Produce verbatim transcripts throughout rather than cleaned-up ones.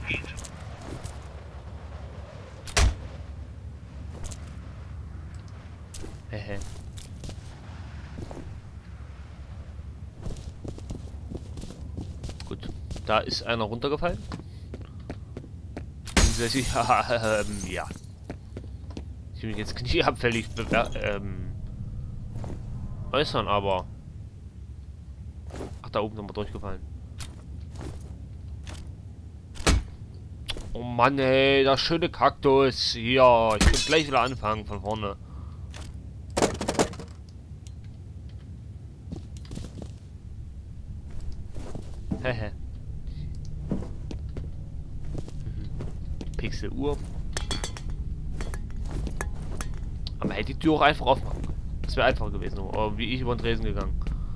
geht. Hehe. Gut, da ist einer runtergefallen. Ja, ähm, ja. Ich will mich jetzt nicht abfällig bewer ähm, äußern, aber... Ach, da oben nochmal durchgefallen. Oh Mann, ey, der schöne Kaktus. Hier, ich will gleich wieder anfangen von vorne. Hehe. Pixeluhr. Aber man hätte die Tür auch einfach aufmachen. Das wäre einfacher gewesen. Aber wie ich über den Tresen gegangen.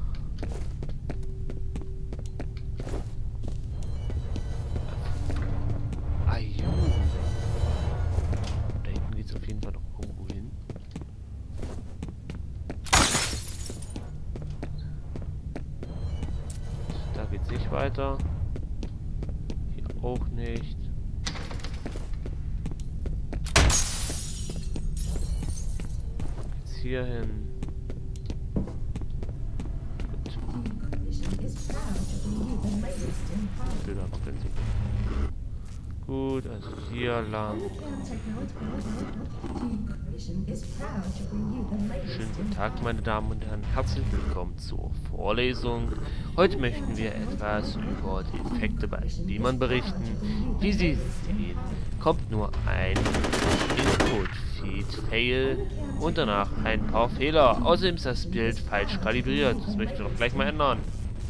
Aju. Da hinten geht es auf jeden Fall noch irgendwo hin. Da geht es nicht weiter. Hier auch nicht. Hier hin. Gut, also hier lang. Schönen guten Tag, meine Damen und Herren. Herzlich willkommen zur Vorlesung. Heute möchten wir etwas über die Effekte bei Beamern berichten. Wie Sie sehen, kommt nur ein Input-Feed-Fail und danach ein paar Fehler. Außerdem ist das Bild falsch kalibriert. Das möchte ich doch gleich mal ändern.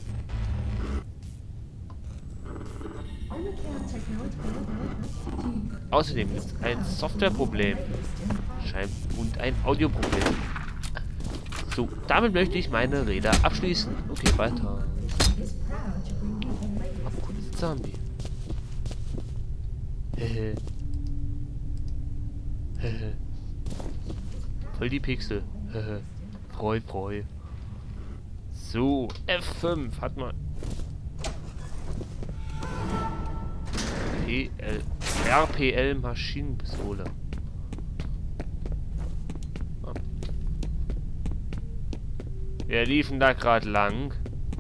Außerdem gibt es ein Softwareproblem und ein Audioproblem. So, damit möchte ich meine Rede abschließen. Okay, weiter. Aber cooles Zombie. Hehe. Hehe. Voll die Pixel. Hehe. Freu, freu. So, F fünf hat man. P L. R P L Maschinenpistole. Oh. Wir liefen da gerade lang.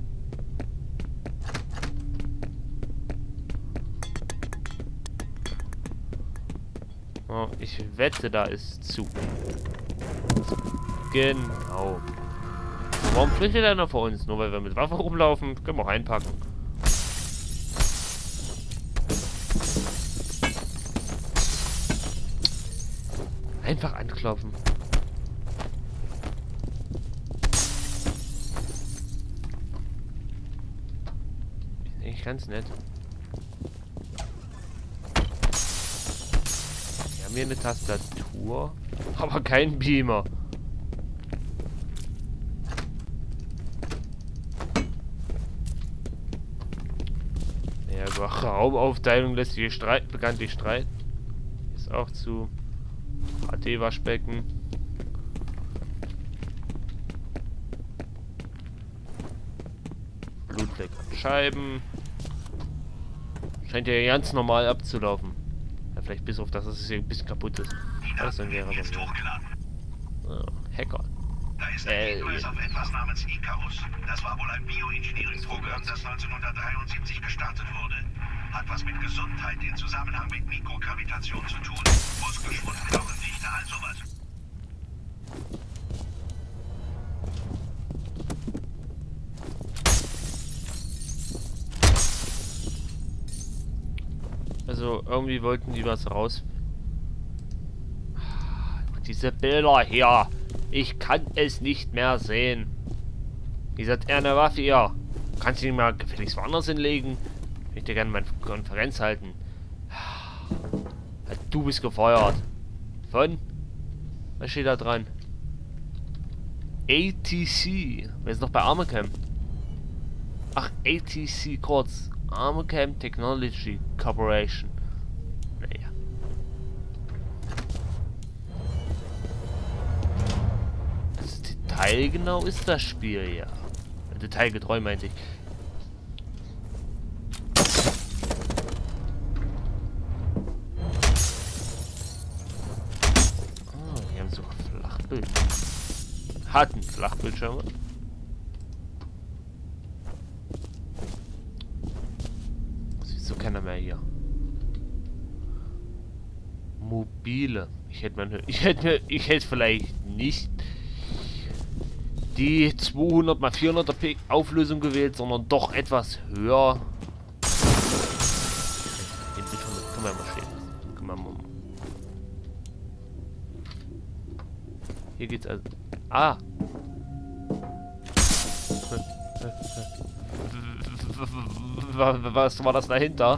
Oh, ich wette, da ist zu. Genau. Warum flüchtet einer vor uns? Nur weil wir mit Waffe rumlaufen? Können wir auch einpacken. Einfach anklopfen. Ist eigentlich ganz nett. Wir haben hier eine Tastatur, aber kein Beamer. Ja, über Raumaufteilung lässt sich Streit, bekanntlich streiten. Ist auch zu. H D-Waschbecken. Blutfleck an Scheiben. Scheint ja ganz normal abzulaufen. Ja, vielleicht bis auf das, dass es hier ein bisschen kaputt ist. Alles dann wäre aber so. Oh, Hacker. Da ist ein Äh, Hinweis auf etwas namens Icarus. Das war wohl ein Bioengineering-Programm, das neunzehnhundertdreiundsiebzig gestartet wurde. Hat was mit Gesundheit in Zusammenhang mit Mikrogravitation zu tun. Muskelschwund, Knochendichte, all sowas. Also irgendwie wollten die was raus. Diese Bilder hier. Ich kann es nicht mehr sehen. Ihr seid eher eine Waffe, ihr. Kannst du die mal gefälligst woanders hinlegen? Ich möchte gerne meine Konferenz halten. Du bist gefeuert. Von? Was steht da dran? A T C. Wer ist noch bei Armacam? Ach, A T C kurz. Armacam Technology Corporation. Naja. Das detailgenau ist das Spiel, ja. Detailgetreu meinte ich. Ui. Hatten Flachbildschirme. Wieso keiner mehr hier? Mobile. Ich hätte mir, ich hätte mir, ich hätte vielleicht nicht die zweihundert mal vierhunderter p Auflösung gewählt, sondern doch etwas höher. Den Bildschirm können wir mal stehen lassen. Können wir mal. Hier geht's also. Ah! Was war das dahinter?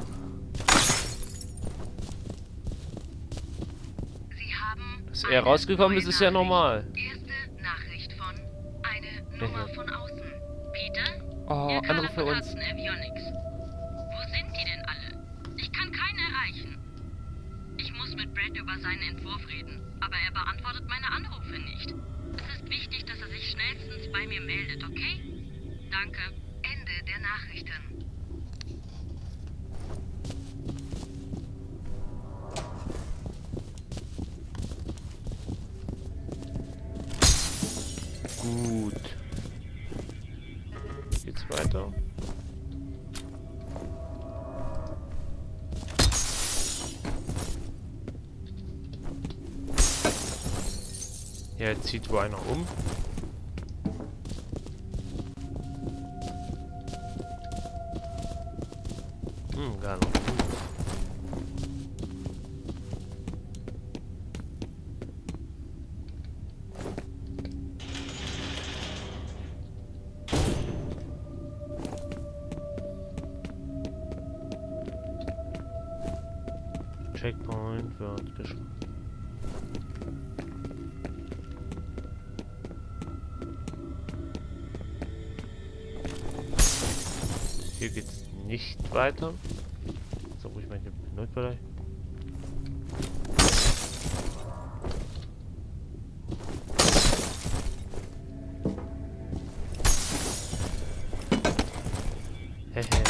Sie haben Dass er rausgekommen ist, ist ja normal. Erste Nachricht von eine Nummer von außen. Peter? Oh, Hier andere Carla für von uns. Hudson Avionics. Wo sind die denn alle? Ich kann keinen erreichen. Ich muss mit Brad über seinen Entwurf reden, aber er beantwortet meine Anrufe nicht. Es ist wichtig, dass er sich schnellstens bei mir meldet, okay? Danke. Ende der Nachrichten. Gut. Geht's weiter? Ja, jetzt zieht wohl einer um. Hm, gar nicht. Checkpoint wird geschlossen. Hier geht's nicht weiter. So, wo ich meine Notbereich. Hehe.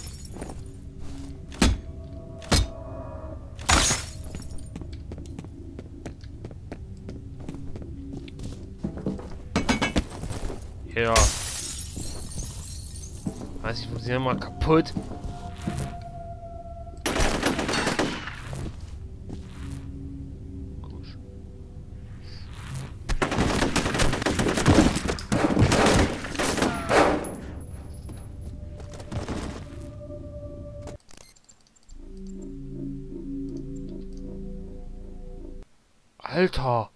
Ja. Weiß ich, wo sie mal kaputt. Komisch. Alter!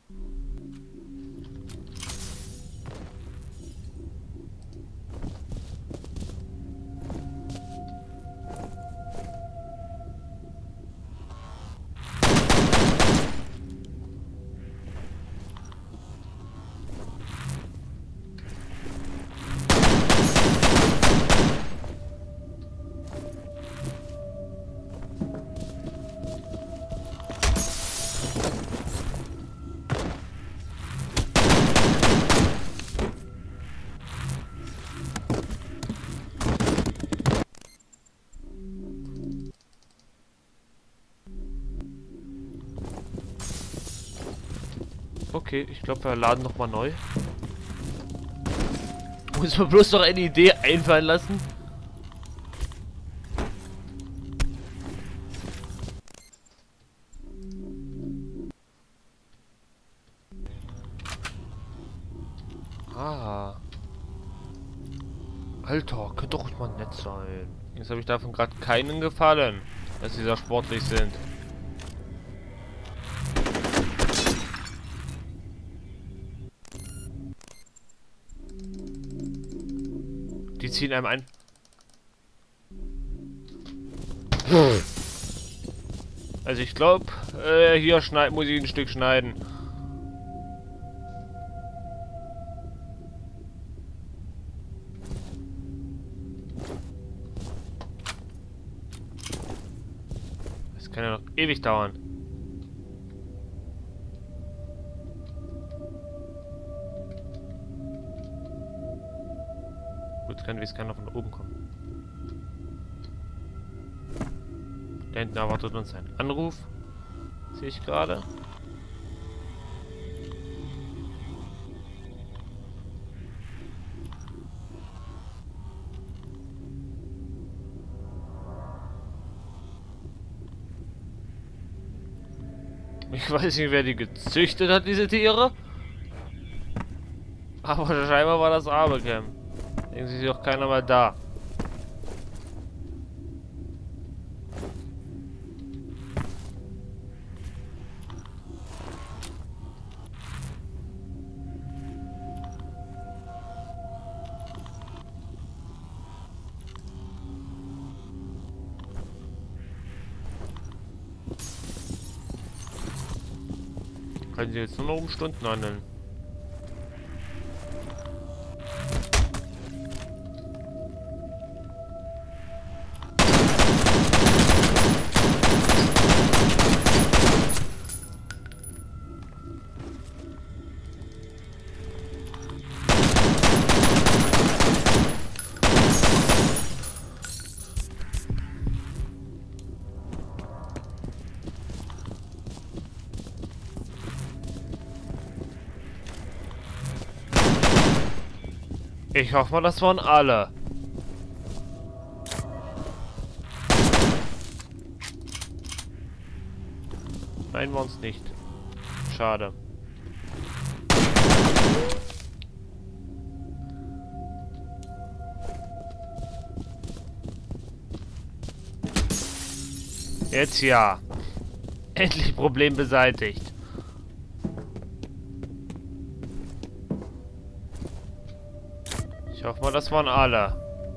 Okay, ich glaube, wir laden noch mal neu. Muss man bloß noch eine Idee einfallen lassen. Ah. Alter, könnte doch mal nett sein. Jetzt habe ich davon gerade keinen gefallen, dass sie so sportlich sind. Die ziehen einem ein. Also ich glaube, äh, hier schneid muss ich ein Stück schneiden. Das kann ja noch ewig dauern. Gut, kann wie es keiner von oben kommen. Da hinten erwartet uns ein Anruf. Sehe ich gerade. Ich weiß nicht, wer die gezüchtet hat, diese Tiere. Aber scheinbar war das Arbeitcamp. Irgendwie ist auch keiner mehr da. Können Sie jetzt nur noch um Stunden handeln? Ich hoffe mal, das waren alle. Nein, waren es nicht. Schade. Jetzt ja. Endlich Problem beseitigt. Ich hoffe mal, das waren alle.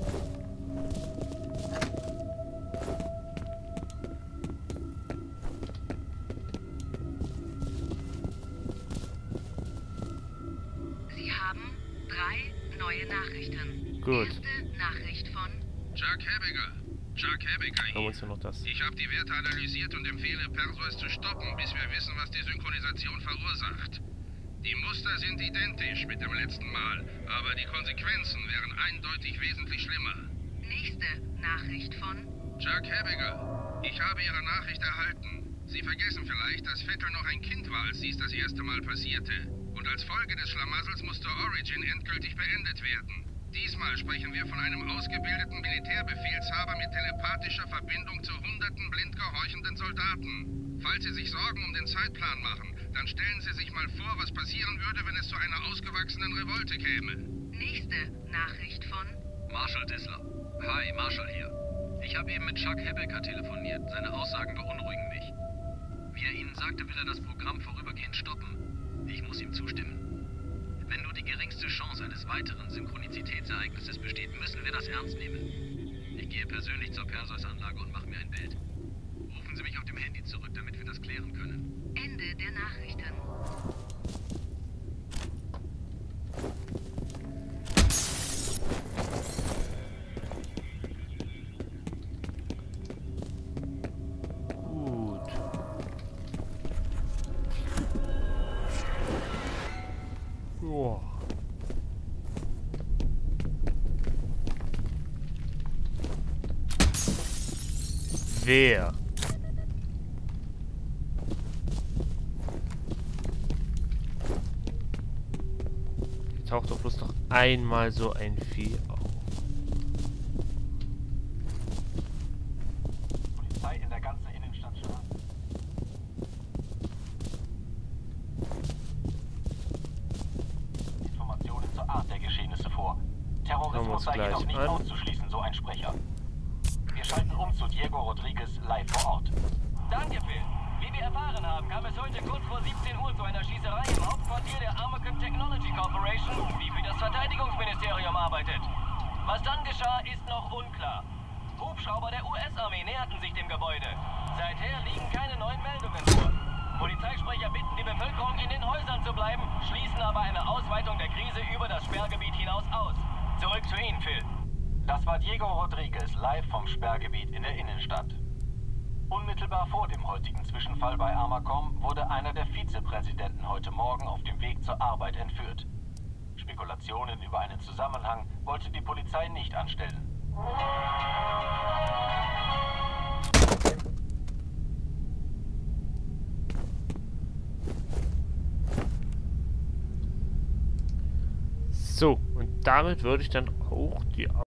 Sie haben drei neue Nachrichten. Gut. Erste Nachricht von Chuck Hebbiger. Chuck Hebbiger Haben wir hier. uns ja noch das. Ich habe die Werte analysiert und empfehle Perseus zu stoppen, bis wir wissen, was die Synchronisation verursacht. Die Muster sind identisch mit dem letzten Mal, aber die Konsequenzen wären eindeutig wesentlich schlimmer. nächste Nachricht von Chuck Hebbiger, ich habe Ihre Nachricht erhalten. Sie vergessen vielleicht, dass Vettel noch ein Kind war, als dies das erste Mal passierte. Und als Folge des Schlamassels musste Origin endgültig beendet werden. Diesmal sprechen wir von einem ausgebildeten Militärbefehlshaber mit telepathischer Verbindung zu hunderten blind gehorchenden Soldaten. Falls Sie sich Sorgen um den Zeitplan machen, dann stellen Sie sich mal vor, was passieren würde, wenn es zu einer ausgewachsenen Revolte käme. nächste Nachricht von Marshall Dissler. Hi, Marshall hier. Ich habe eben mit Chuck Hebbiger telefoniert. Seine Aussagen beunruhigen mich. Wie er Ihnen sagte, will er das Programm vorübergehend stoppen. Ich muss ihm zustimmen. Wenn nur die geringste Chance eines weiteren Synchronizitätsereignisses besteht, müssen wir das ernst nehmen. Ich gehe persönlich zur Perseus-Anlage und mache mir ein Bild. Rufen Sie mich auf dem Handy zurück, damit wir das klären können. Ende der Nachrichten. Gut. Joa. Wer? Taucht doch bloß noch einmal so ein Vieh auf. Polizei in der ganzen Innenstadt stark. Informationen zur Art der Geschehnisse vor. Hören wir Terrorismus uns sei gleich jedoch nicht an. auszuschließen, so ein Sprecher. Wir schalten um zu Diego Rodriguez live vor Ort. Danke, Phil. Wie wir erfahren haben, kam es heute kurz vor siebzehn Uhr zu einer Schießerei im Hauptquartier der Armacam Technology Corporation, die für das Verteidigungsministerium arbeitet. Was dann geschah, ist noch unklar. Hubschrauber der U S-Armee näherten sich dem Gebäude. Seither liegen keine neuen Meldungen vor. Polizeisprecher bitten die Bevölkerung, in den Häusern zu bleiben, schließen aber eine Ausweitung der Krise über das Sperrgebiet hinaus aus. Zurück zu Ihnen, Phil. Das war Diego Rodriguez live vom Sperrgebiet in der Innenstadt. Unmittelbar vor dem heutigen Zwischenfall bei Armacom wurde einer der Vizepräsidenten heute Morgen auf dem Weg zur Arbeit entführt. Spekulationen über einen Zusammenhang wollte die Polizei nicht anstellen. So, und damit würde ich dann auch die